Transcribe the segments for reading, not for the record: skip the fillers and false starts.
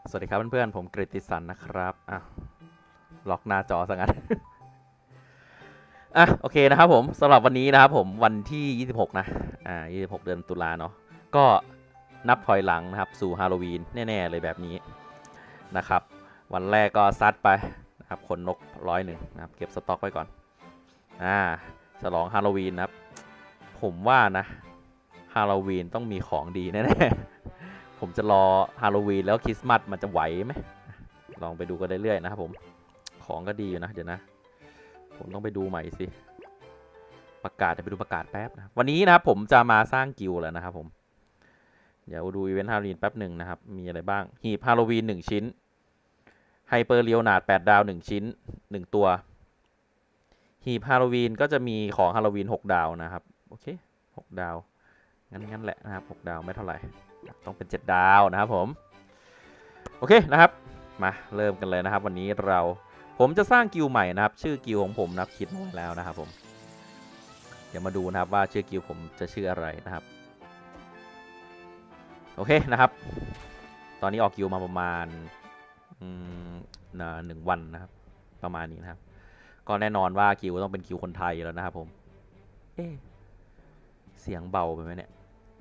สวัสดีครับเพื่อนๆผมกฤติสันนะครับล็อกหน้าจอซะงั้น โอเคนะครับผมสำหรับวันนี้นะครับผมวันที่26นะ26เดือนตุลาเนาะก็นับถอยหลังนะครับสู่ฮาโลวีนแน่ๆเลยแบบนี้นะครับวันแรกก็ซัดไปนะครับขนนก101นะครับเก็บสต็อกไว้ก่อนฉลองฮาโลวีนนะครับผมว่านะฮาโลวีนต้องมีของดีแน่ๆผมจะรอฮาโลวีนแล้วคริสต์มาสมันจะไหวไหมลองไปดูกันเรื่อยๆนะครับผมของก็ดีอยู่นะเดี๋ยวนะผมต้องไปดูใหม่สิประกาศจะไปดูประกาศแป๊บนะวันนี้นะครับผมจะมาสร้างกิลด์แล้วนะครับผมเดี๋ยวดูอีเวนต์ฮาโลวีนแป๊บหนึ่งนะครับมีอะไรบ้างหีบฮาโลวีน1ชิ้นไฮเปอร์เลียวนาร์ด8ดาว1ชิ้น1ตัวหีบฮาโลวีนก็จะมีของฮาโลวีน6ดาวนะครับโอเค6ดาวงั้นแหละนะครับ6ดาวไม่เท่าไหร่ต้องเป็น7ดาวนะครับผมโอเคนะครับมาเริ่มกันเลยนะครับวันนี้ผมจะสร้างกิลด์ใหม่นะครับชื่อกิลด์ของผมนะครับคิดไว้แล้วนะครับผมเดี๋ยวมาดูนะครับว่าชื่อกิลด์ผมจะชื่ออะไรนะครับโอเคนะครับตอนนี้ออกกิลด์มาประมาณ1 วันนะครับประมาณนี้นะครับก็แน่นอนว่ากิลด์ต้องเป็นกิลด์คนไทยแล้วนะครับผมเสียงเบาไปไหมเนี่ย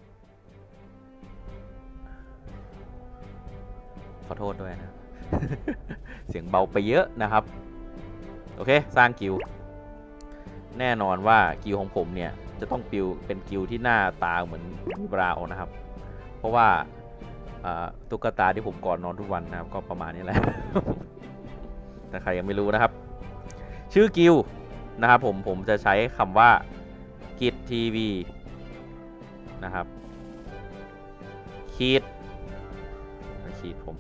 ขอโทษด้วยนะ เสียงเบาไปเยอะนะครับโอเคสร้างกิลด์แน่นอนว่ากิลด์ของผมเนี่ยจะต้องเป็นกิลด์ที่หน้าตาเหมือนบราวนะครับเพราะว่าตุ๊กตาที่ผมก่อนนอนทุกวันนะครับก็ประมาณนี้แหละ แต่ใครยังไม่รู้นะครับชื่อกิลด์นะครับผมจะใช้คำว่ากิจทีวีนะครับขีดผม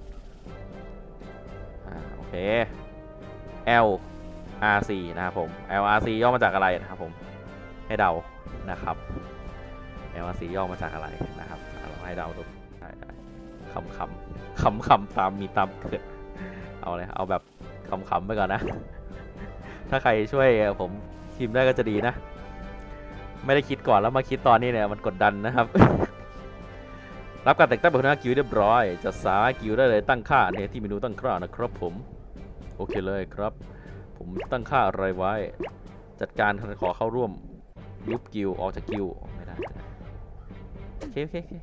โอเค LRC นะครับผม LRC ย่อมาจากอะไรนะครับผมให้เดานะครับ LRC ย่อมาจากอะไรนะครับเราให้เดาดูได้คำตามมีตามเกิดเอาเลยเอาแบบคำไปก่อนนะ ถ้าใครช่วยผมพิมพ์ได้ก็จะดีนะไม่ได้คิดก่อนแล้วมาคิดตอนนี้เนี่ยมันกดดันนะครับ รับการแต่งตั้งเป็นหัวหน้ากิลด์เรียบร้อยจะสามารถกิลด์ได้เลยตั้งค่าเนี่ยที่เมนูตั้งค่านะครับผมโอเคเลยครับผมตั้งค่าอะไรไว้จัดการขอเข้าร่วมยุบกิลด์ออกจากกิลด์ไม่ได้โอ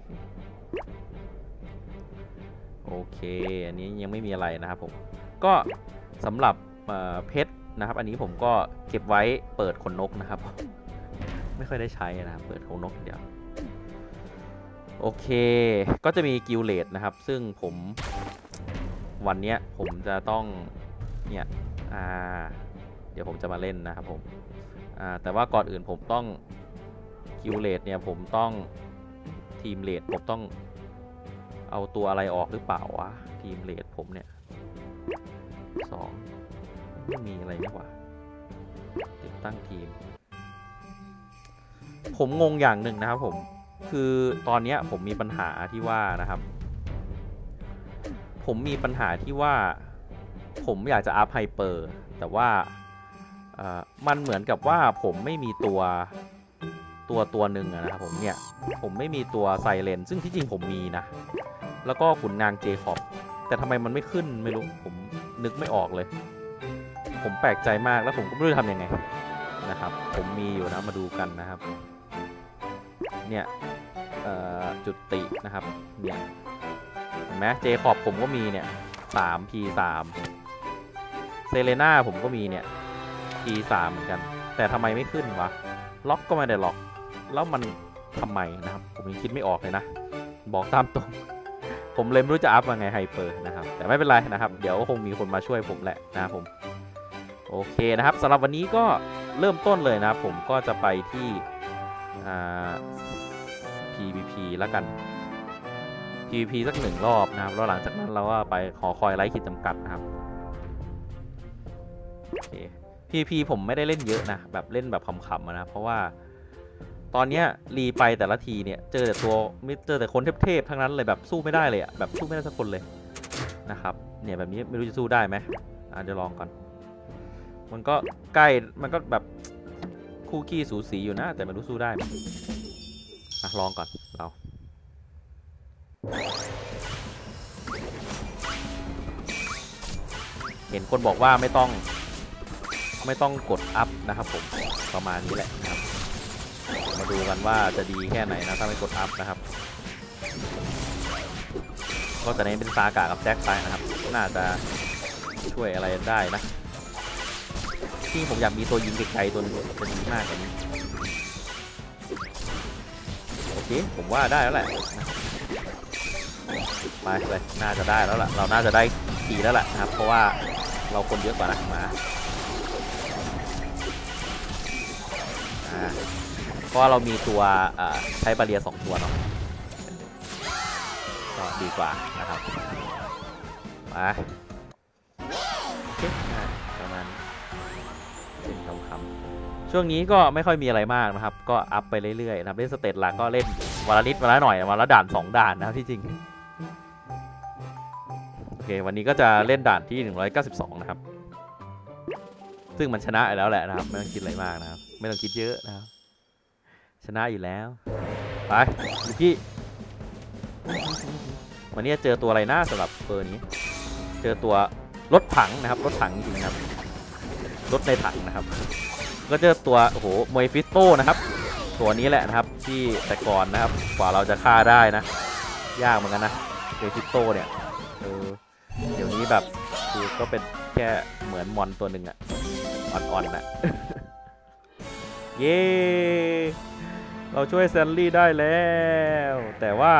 เคอันนี้ยังไม่มีอะไรนะครับผมก็สำหรับเพชรนะครับอันนี้ผมก็เก็บไว้เปิดขนนกนะครับไม่ค่อยได้ใช้นะเปิดขนนกเดียวโอเคก็จะมีกิลเลดนะครับซึ่งผมวันนี้ผมจะต้องเนี่ยเดี๋ยวผมจะมาเล่นนะครับผมแต่ว่าก่อนอื่นผมต้องกิลเลดเนี่ยผมต้องทีมเลดผมต้องเอาตัวอะไรออกหรือเปล่าวะทีมเลดผมเนี่ย2ไม่มีอะไรนี่หว่าติดตั้งทีมผมงงอย่างหนึ่งนะครับผมคือตอนนี้ผมมีปัญหาที่ว่านะครับผมอยากจะอัพไฮเปอร์แต่ว่ามันเหมือนกับว่าผมไม่มีตัวหนึ่งนะครับผมไม่มีตัวไซเลนซึ่งที่จริงผมมีนะแล้วก็ขุนนางเจคอบแต่ทำไมมันไม่ขึ้นไม่รู้ผมนึกไม่ออกเลยผมแปลกใจมากแล้วผมก็ไม่รู้จะทำยังไงนะครับผมมีอยู่นะมาดูกันนะครับเนี่ยจุตินะครับเนี่ยเห็นไหมเจคอบผมก็มีเนี่ย3P3เซเลน่าผมก็มีเนี่ย P3 เหมือนกันแต่ทำไมไม่ขึ้นวะล็อกก็ไม่ได้ล็อกแล้วมันทำไมนะครับผมยังคิดไม่ออกเลยนะบอกตามตรง ผมเลยไม่รู้จะอัพยังไงไฮเปอร์นะครับแต่ไม่เป็นไรนะครับเดี๋ยวคงมีคนมาช่วยผมแหละนะครับผมโอเคนะครับสำหรับวันนี้ก็เริ่มต้นเลยนะครับผมก็จะไปที่PVP แล้วกัน PVP สัก1 รอบนะครับแล้วหลังจากนั้นเราก็ไปขอคอยไล่ขีดจำกัดนะครับโอเค PVP ผมไม่ได้เล่นเยอะนะแบบเล่นแบบขำๆนะเพราะว่าตอนนี้รีไปแต่ละทีเนี่ยเจอแต่คนเทพๆทั้งนั้นเลยแบบสู้ไม่ได้เลยอะแบบสู้ไม่ได้สักคนเลยนะครับเนี่ยแบบนี้ไม่รู้จะสู้ได้ไหมเดี๋ยวลองก่อนมันก็ใกล้มันก็แบบคู่ขี้สูสีอยู่นะแต่ไม่รู้สู้ได้ไหมลองก่อนเราเห็นคนบอกว่าไม่ต้องกดอัพนะครับผมประมาณนี้แหละนะครับมาดูกันว่าจะดีแค่ไหนนะถ้าไม่กดอัพนะครับก็จะเน้นเป็นซากะกับแจ็คไปนะครับน่าจะช่วยอะไรได้นะที่ผมอยากมีตัวยิงไกลๆตัวนึงจะดีมากกว่านี้โอเคผมว่าได้แล้วแหละไปน่าจะได้แล้วล่ะเราน่าจะได้ทีแล้วแหละนะครับเพราะว่าเราคนเยอะกว่านะมาเพราะว่าเรามีตัวใช้บาเรีย2ตัวเนาะก็ดีกว่านะครับมาโอเคประมาณเป็นคำๆช่วงนี้ก็ไม่ค่อยมีอะไรมากนะครับก็อัพไปเรื่อยๆนะครับเล่นสเตจหลักก็เล่นวันละนิดวันละหน่อยวันละด่าน2ด่านนะครับที่จริงโอเควันนี้ก็จะเล่นด่านที่192นะครับซึ่งมันชนะแล้วแหละนะครับไม่ต้องคิดอะไรมากนะครับไม่ต้องคิดเยอะนะครับชนะอยู่แล้วไปลูกี้วันนี้เจอตัวอะไรน่าสำหรับเบอร์นี้เจอตัวรถถังนะครับรถถังจริงๆครับรถในถังนะครับก็เจอตัวโอ้โหมวยฟิสโต้นะครับตัวนี้แหละนะครับที่แต่ก่อนนะครับกว่าเราจะฆ่าได้นะยากเหมือนกันนะมวยฟิสโต้เนี่ยเดี๋ยวนี้แบบคือก็เป็นแค่เหมือนมอนตัวหนึ่งอะอ่อนๆนะเย้เราช่วยแซนลี่ได้แล้วแต่ว่า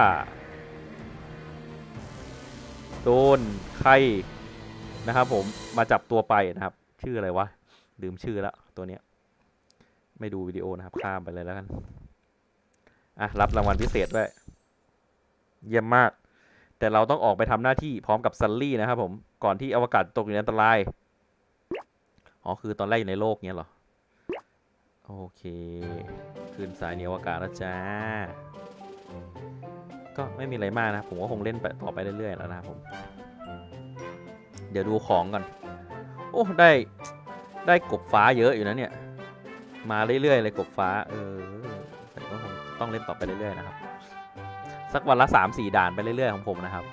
โดนใครนะครับผมมาจับตัวไปนะครับชื่ออะไรวะลืมชื่อแล้วตัวเนี้ยไม่ดูวิดีโอนะครับข้ามไปเลยแล้วกันรับรางวัลพิเศษด้วยเยี่ยมมากแต่เราต้องออกไปทำหน้าที่พร้อมกับซันลี่นะครับผมก่อนที่อวกาศตกอยู่ในอันตรายคือตอนแรกอยู่ในโลกเนี้ยเหรอโอเคขึ้นสายเหนืออวกาศแล้วจ้าก็ไม่มีอะไรมากนะผมก็คงเล่นไปต่อไปเรื่อยๆแล้วนะครับผมเดี๋ยวดูของก่อนโอ้ได้กบฟ้าเยอะอยู่นะเนี่ยมาเรื่อยๆเลยกบฟ้าแต่ก็คงต้องเล่นต่อไปเรื่อยๆนะครับสักวันละ 3-4 ด่านไปเรื่อยๆของผมนะครับ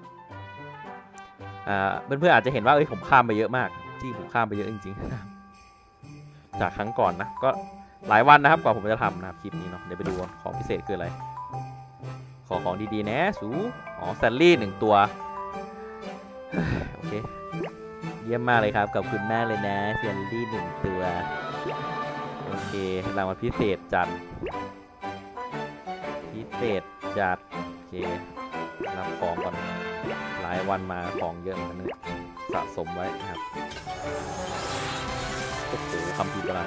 เพื่อนๆอาจจะเห็นว่าผมข้ามไปเยอะมากจริงผมข้ามไปเยอะจริงๆจากครั้งก่อนนะก็หลายวันนะครับกว่าผมจะทำนะครับคลิปนี้เนาะเดี๋ยวไปดูของพิเศษคืออะไรขอของดีๆนะสูแซลลี่1ตัวโอเคเยี่ยมมากเลยครับขอบคุณมากเลยนะแซลลี่1ตัวโอเครางวัลพิเศษจัดพิเศษจัดโอเครับของก่อนหลายวันมาของเยอะเหมือนกันสะสมไว้นะครับโอ้โหคำพิมพ์อะไร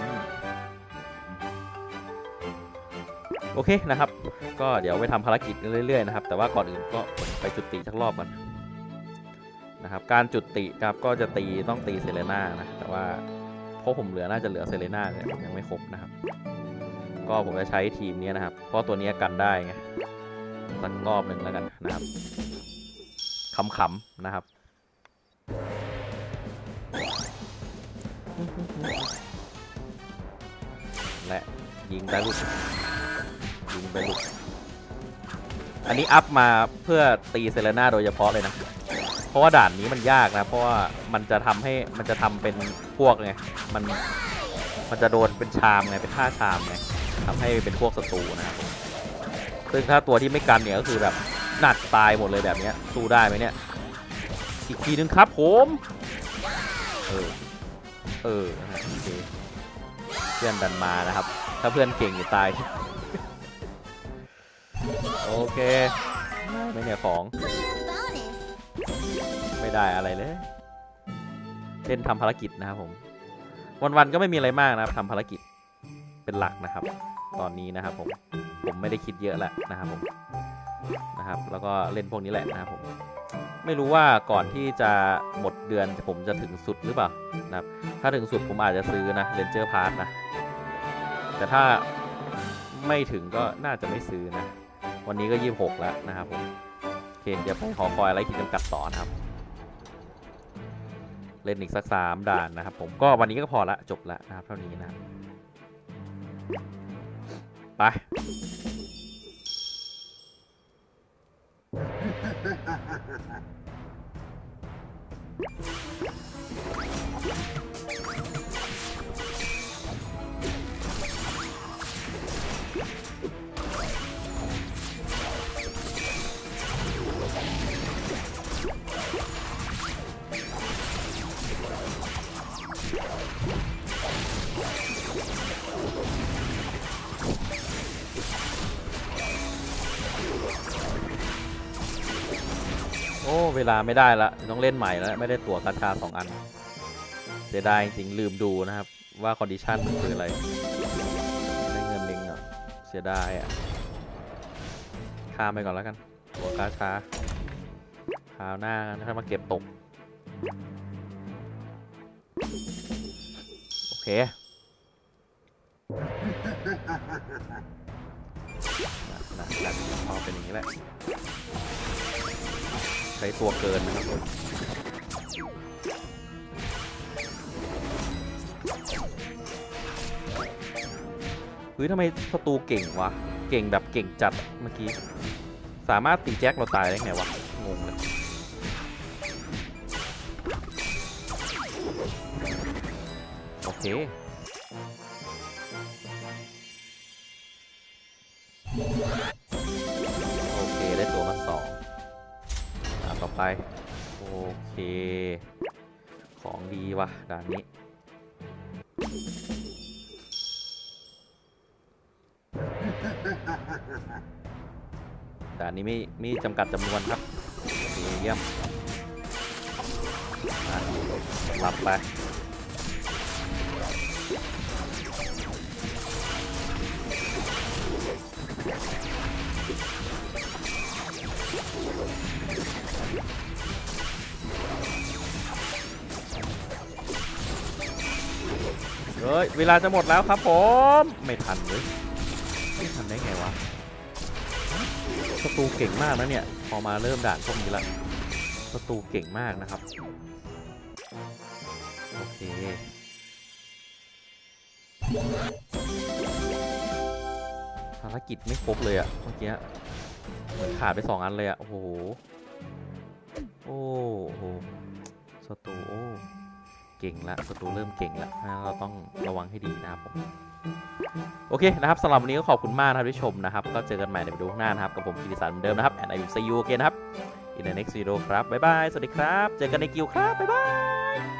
โอเคนะครับก็เดี๋ยวไปทำภารกิจเรื่อยๆนะครับแต่ว่าก่อนอื่นก็ไปจุติสักรอบก่อนนะครับการจุติครับก็จะต้องตีเซเลน่านะแต่ว่าเพราะผมน่าจะเหลือเซเลน่าเนี่ยยังไม่ครบนะครับก็ผมจะใช้ทีมนี้นะครับเพราะตัวนี้กันได้ไงสักรอบหนึ่งแล้วกันนะครับขำๆนะครับและยิงได้ลูกอันนี้อัพมาเพื่อตีเซเลน่าโดยเฉพาะเลยนะเพราะว่าด่านนี้มันยากนะเพราะว่ามันจะทำเป็นพวกไงมันจะโดนเป็นชามไงเป็นท่าชามไงทำให้เป็นพวกศัตรูนะครับซึ่งถ้าตัวที่ไม่กันเนี่ยก็คือแบบหนักตายหมดเลยแบบนี้สู้ได้ไหมเนี่ยอีกทีนึงครับผมโอเคเพื่อนดันมานะครับถ้าเพื่อนเก่งอยู่ตายโอเคไม่เนี่ยของไม่ได้อะไรเลยเล่นทำภารกิจนะครับผมวันๆก็ไม่มีอะไรมากนะครับทำภารกิจเป็นหลักนะครับตอนนี้นะครับผมไม่ได้คิดเยอะแล้วนะครับผมนะครับแล้วก็เล่นพวกนี้แหละนะครับผมไม่รู้ว่าก่อนที่จะหมดเดือนผมจะถึงสุดหรือเปล่านะครับถ้าถึงสุดผมอาจจะซื้อนะเรนเจอร์พาร์ทนะแต่ถ้าไม่ถึงก็น่าจะไม่ซื้อนะวันนี้ก็26แล้วนะครับผมโอเคเดี๋ยวไปขอคอยอะไรขีดจำกัดต่อนะครับเล่นอีกสัก3 ด่านนะครับผมก็วันนี้ก็พอละจบละนะครับเท่านี้นะไปอ้เวลาไม่ได้ละต้องเล่นใหม่แล้วไม่ได้ตั๋วกาชา2 อันเสียดายจริงลืมดูนะครับว่าคอนดิชันมันคืออะไรได้เงินลิงอ่ะเสียดายอ่ะข้ามไปก่อนแล้วกันตั๋วกาชาคราวหน้าถ้ามาเก็บตกโอเคการพอเป็นอย่างนี้แหละใช้ตัวเกินนะครับเฮ้ยทำไมศัตรูเก่งวะเก่งแบบเก่งจัดเมื่อกี้สามารถตีแจ็คเราตายได้ไงวะงงเลยโอเคโอเคได้ตัวมา2ต่อไปโอเคของดีว่ะด่านนี้ด่านนี้ไม่จำกัดจำนวนครับเยี่ยมหลับไปเฮ้ยเวลาจะหมดแล้วครับผมไม่ทันเลยไม่ทันได้ไงวะศัตรูเก่งมากนะเนี่ยพอมาเริ่มด่านพวกนี้ละศัตรูเก่งมากนะครับโอเคภารกิจไม่ครบเลยอะเมื่อกี้เหมือนขาดไป2 อันเลยอะโอ้โหโอ้โหศัตรูโอ้เก่งละศัตรูเริ่มเก่งละเราต้องระวังให้ดีนะครับผมโอเคนะครับสำหรับวันนี้ก็ขอบคุณมากนะครับที่ชมนะครับก็เจอกันใหม่ในวิดีโอหน้านะครับกับผมกิติศักดิ์เหมือนเดิมนะครับ and I will see you again นะครับ in the next video ครับบ๊ายบายสวัสดีครับเจอกันในกิวครับบ๊ายบาย